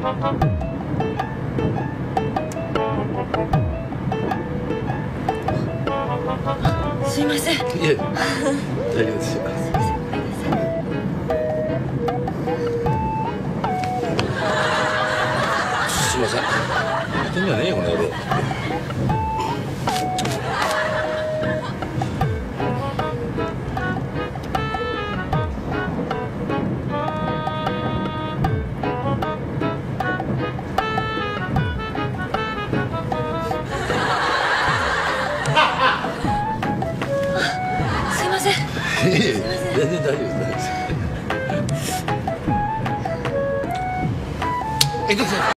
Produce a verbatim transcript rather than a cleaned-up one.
すいません。いえ、大丈夫ですよ。すいません。やってんじゃねえよこの野郎。 すいません。 いえ、全然大丈夫です。大丈夫です。え、どうぞ。